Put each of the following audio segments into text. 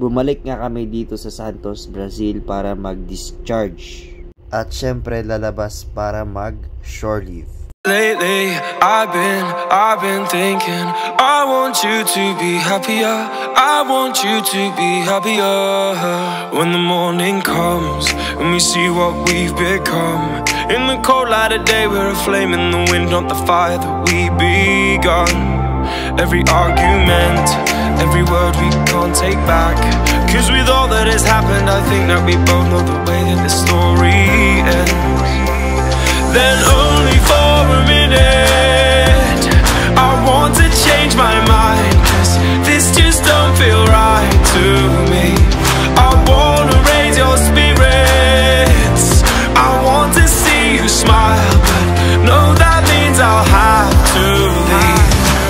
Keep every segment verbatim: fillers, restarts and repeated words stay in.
bumalik nga kami dito sa Santos, Brazil para mag-discharge. At syempre lalabas para mag-shore leave. Lately, I've been, I've been thinking I want you to be happier, I want you to be happier. When the morning comes and we see what we've become, in the cold light of day we're a flame in the wind, not the fire that we begun. Every argument, every word we can't take back, cause with all that has happened I think that we both know the way that the story ends. Then only for a minute I want to change my mind, cause this just don't feel right to me. I wanna raise your spirits, I want to see you smile, but no, that means I'll have to leave.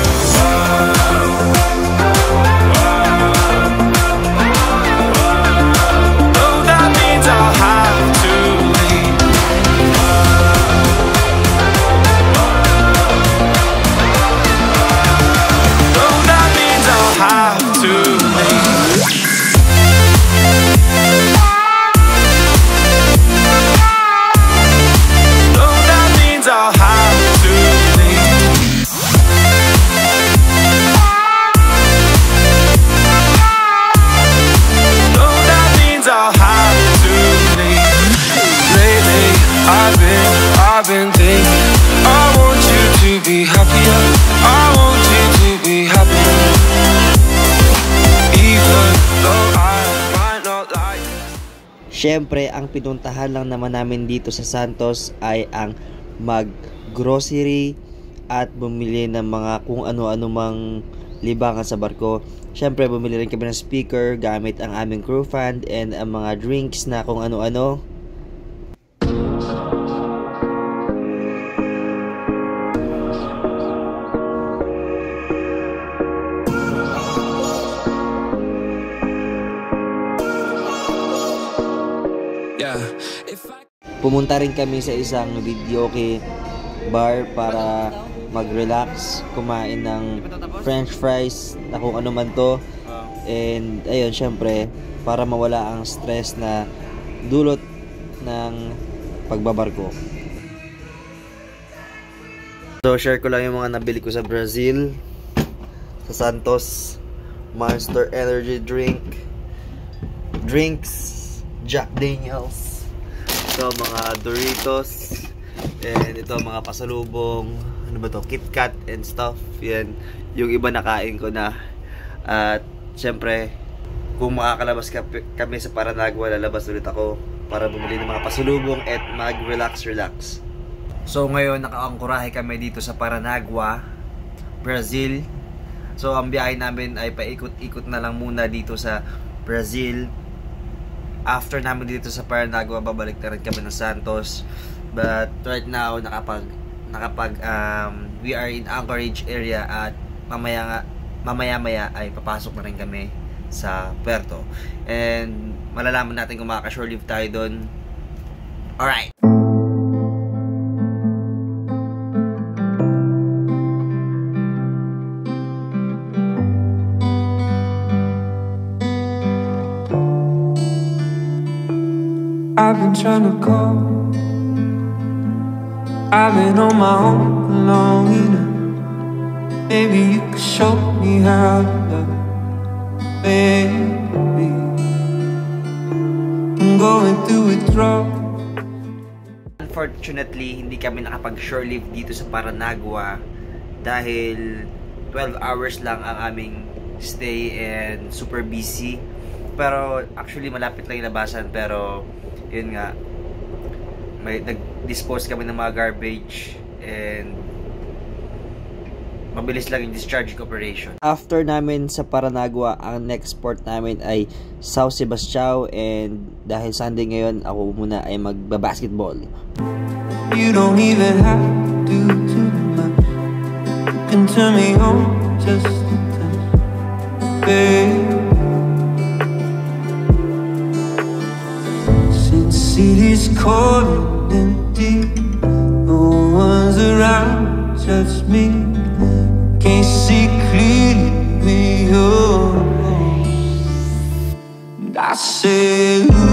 Siyempre, ang pinuntahan lang naman namin dito sa Santos ay ang mag-grocery at bumili ng mga kung ano-ano mang libangan sa barko. Siyempre, bumili rin kami ng speaker gamit ang aming crew fund and ang mga drinks na kung ano-ano. Pumunta rin kami sa isang videoke bar para mag-relax, kumain ng french fries na kung ano man to. And ayun, syempre, para mawala ang stress na dulot ng pagbabarko. So, share ko lang yung mga nabili ko sa Brazil, sa Santos. Monster Energy Drink, drinks, Jack Daniels. Ito mga Doritos, and ito mga pasalubong, ano ba to, Kit Kat and stuff. Yan, yung iba nakain ko na. At syempre, kung makakalabas kami sa Paranagua, lalabas ulit ako para bumili ng mga pasalubong at mag-relax relax. So ngayon nakaangkurahe kami dito sa Paranagua, Brazil. So ang biyahe namin ay paikot-ikot na lang muna dito sa Brazil. After namin dito sa Paranagua, babalik na rin kami ng Santos. But right now, nakapag, nakapag um, we are in Anchorage area at mamaya nga, mamaya-maya ay papasok na rin kami sa Puerto. And malalaman natin kung makaka-shore leave tayo doon. Alright! I've been trying to call, I've been on my own long enough. Maybe you could show me how to love, baby. I'm going through withdrawal. Unfortunately, hindi kami nakapag-shore leave dito sa Paranagua dahil twelve hours lang ang aming stay and super busy. Pero actually malapit lang yung labasan, pero yun nga, may nag-dispose kami ng mga garbage and mabilis lang yung discharge operation. After namin sa Paranagua, ang next port namin ay Sao Sebastião, and dahil Sunday ngayon, ako muna ay magbabasketball. You don't even have to do too much. You can turn me on just a touch, babe. City's cold and empty, no one's around, just me. Can't see clearly where you're. I say, ooh,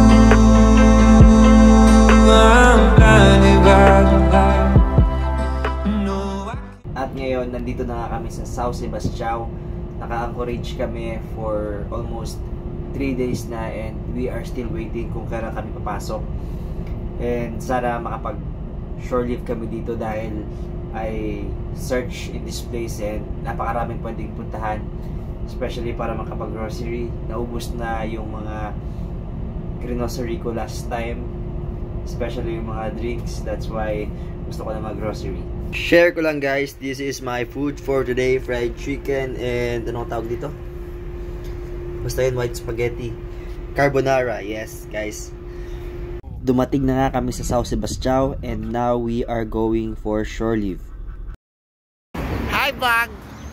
I'm blinded by the light. No, I can't. At ngayon, nandito na nga kami sa South Sebastiao. Naka-anchorage kami for almost three days na and we are still waiting kung kailan kami papasok. And sana makapag shore leave kami dito dahil I search in this place and napakaraming pwedeng puntahan, especially para makapag-grocery. Naubos na yung mga grocery ko last time, especially yung mga drinks. That's why gusto ko na mag-grocery. Share ko lang guys, this is my food for today. Fried chicken and anong tawag dito? Basta yun, white spaghetti carbonara. Yes guys, dumating na nga kami sa South Sebastiao and now we are going for shore leave. Hi vlog!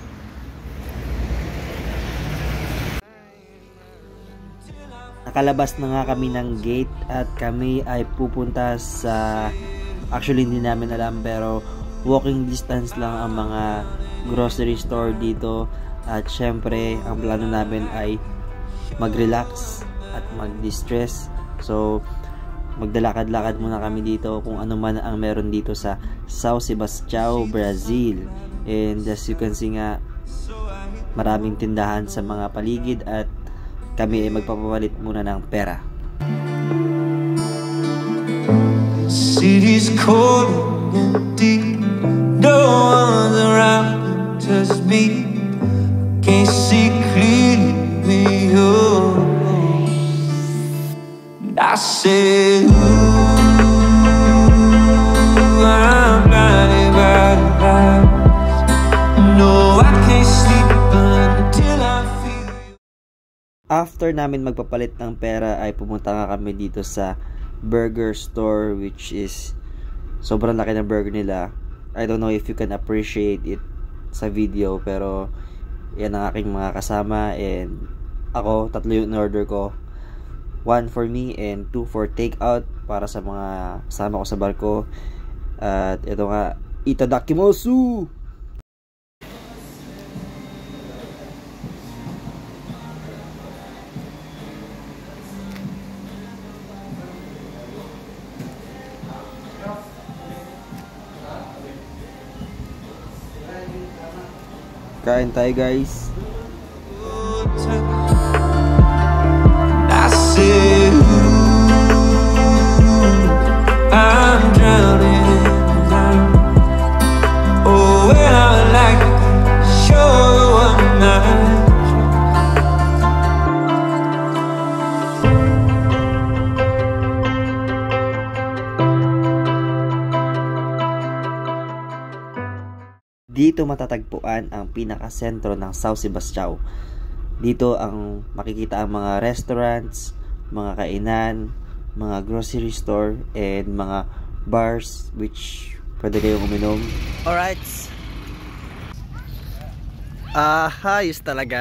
Nakalabas na nga kami ng gate at kami ay pupunta sa, actually hindi namin alam pero walking distance lang ang mga grocery store dito. At syempre ang plano namin ay mag-relax at mag-distress. So magdalakad-lakad muna kami dito kung ano man ang meron dito sa South Sebastiao, Brazil. And as you can see nga, maraming tindahan sa mga paligid at kami ay magpapawalit muna ng pera. City's cold and empty, no one's around, just me. Can't see clearly when you're alone. I said, ooh, I'm blinded by the lights. No, I can't sleep until I feel you. After namin magpapalit ng pera ay pumunta nga kami dito sa burger store, which is sobrang laki ng burger nila. I don't know if you can appreciate it sa video, pero yan ang aking mga kasama and ako, tatlo yung in-order ko. One for me and two for takeout para sa mga kasama ko sa barko. At ito nga, itadakimasu! Kain tayo guys. I said, I'm drowning down. Oh, well, I would like to show what I'm. Dito matatagpuan ang pinakasentro ng South Sebastiao. Dito ang makikita ang mga restaurants, mga kainan, mga grocery store, and mga bars which pwede kayong uminom. Alright. Ah, ayos talaga.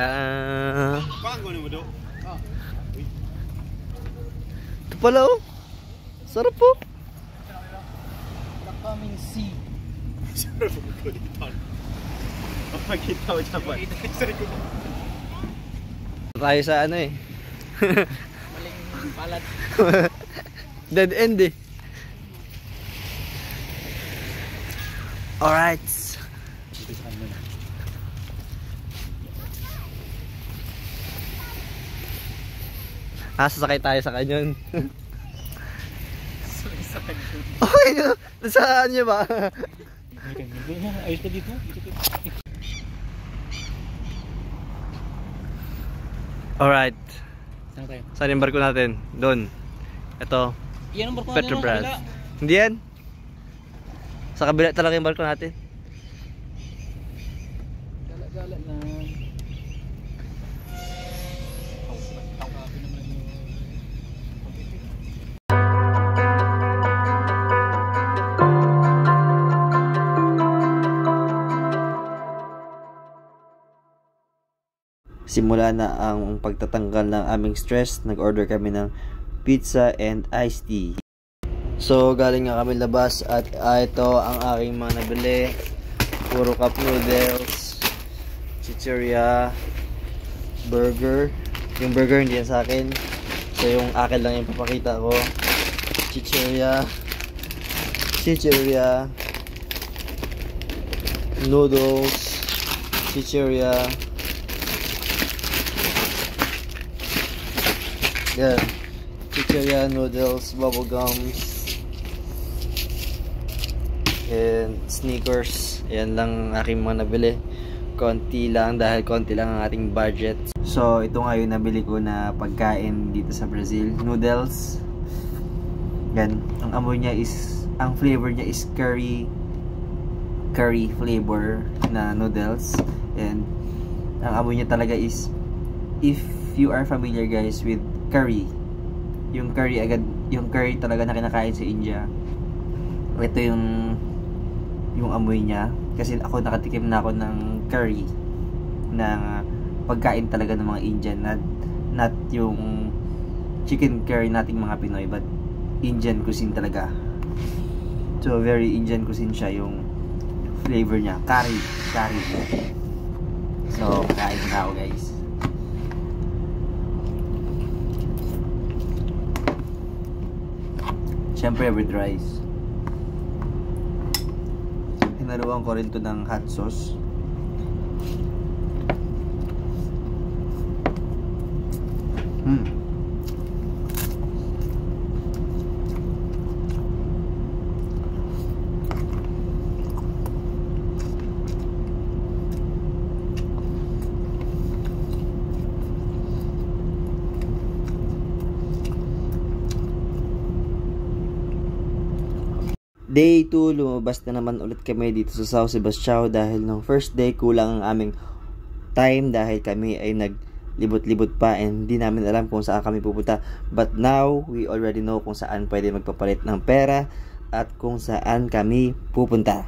Ito pala oh. Sarap po. The coming sea. Tayo sa ano eh. Maling palat. Dead end eh. Alright. Ah, sasakay tayo sa kanyon. Sa kanyon. Okay, saan niyo ba? Ayos pa dito. Alright. Saan tayo? Saan yung barko natin? Doon. Ito. Yan ang barko Petrobras. natin. Hindi yan. Sa kabila talaga yung barko natin. Gala-gala na. Simula na ang pagtatanggal ng aming stress. Nag-order kami ng pizza and iced tea. So galing nga kami labas at uh, ito ang aking mga nabili. Puro cup noodles, chichirya, burger, Yung burger hindi yan sa akin. So yung akin lang yung papakita ko. Chicheria. Chicheria. Noodles. Chicheria. Yan. Chicheria, noodles, bubble gums. And sneakers. Yan lang aking mga nabili. Konti lang dahil konti lang ang ating budget. So ito nga yung nabili ko na pagkain dito sa Brazil. Noodles. Yan. Ang amoy niya is, ang flavor niya is curry. Curry flavor na noodles. And ang amoy niya talaga is, if you are familiar guys with curry, yung curry agad, yung curry talaga na kinakain sa India, ito yung yung amoy niya. Kasi ako nakatikim na ako ng curry na pagkain talaga ng mga Indian, not, not yung chicken curry nating mga Pinoy, but Indian cuisine talaga. So very Indian cuisine siya, yung flavor niya, curry, curry. So kain na ako guys. Siyempre with rice. Hinaluan ko rin to ng hot sauce. Hmm. Day two, lumabas na naman ulit kami dito sa São Sebastião dahil nung first day kulang ang aming time dahil kami ay naglibot-libot pa and hindi namin alam kung saan kami pupunta. But now, we already know kung saan pwede magpapalit ng pera at kung saan kami pupunta.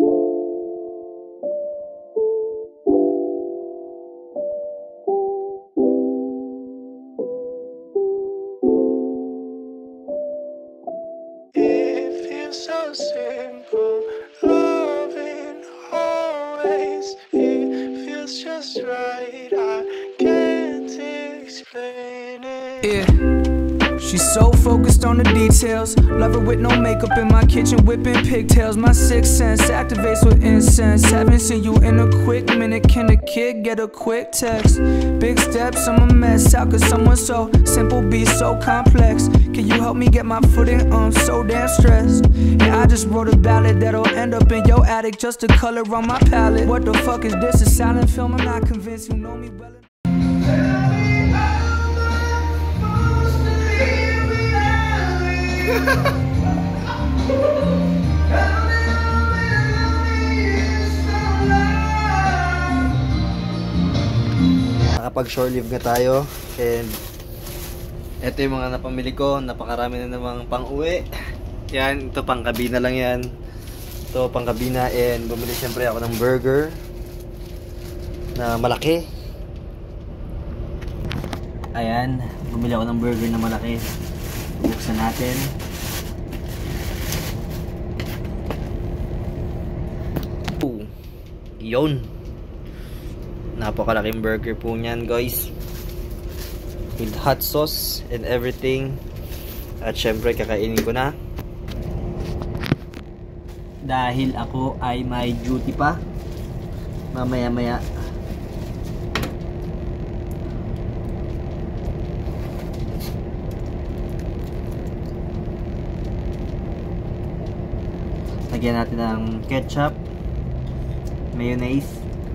So simple, loving always. It feels just right. I can't explain it. Yeah. She's so focused on the details. Love her with no makeup in my kitchen, whipping pigtails. My sixth sense activates with incense. Haven't seen you in a quick minute. Can a kid get a quick text? Big steps, I'm a mess. How could someone so simple be so complex? Can you help me get my footing? I'm so damn stressed. Yeah, I just wrote a ballad that'll end up in your attic, just to color on my palette. What the fuck is this? A silent film? I'm not convinced. You know me well. Nakapag shore leave na tayo and ito yung mga napamili ko. Napakarami na namang pang uwi. Yan, ito pang kabina lang yan. Ito pang kabina and bumili syempre ako ng burger na malaki. Ayan, bumili ako ng burger na malaki. Buksan natin. Oh, yun. Napakalaking burger po niyan guys. With hot sauce and everything. At syempre kakainin ko na. Dahil ako ay may duty pa. Mamaya maya. Lagyan natin ng ketchup, mayonnaise,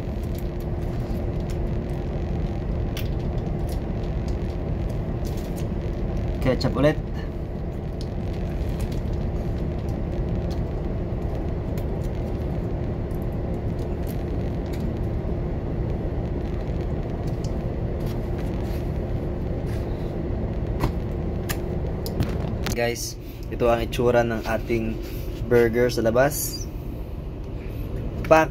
ketchup ulit, guys. Ito ang itsura ng ating burger sa labas. Pack.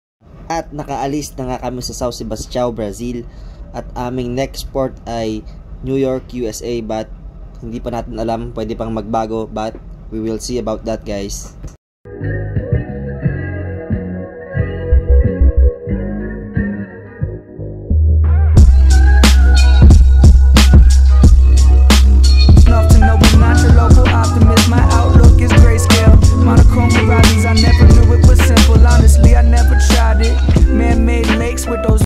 At nakaalis na nga kami sa São Sebastião, Brazil. At aming next port ay New York, U S A, but hindi pa natin alam, pwede pang magbago, but we will see about that, guys.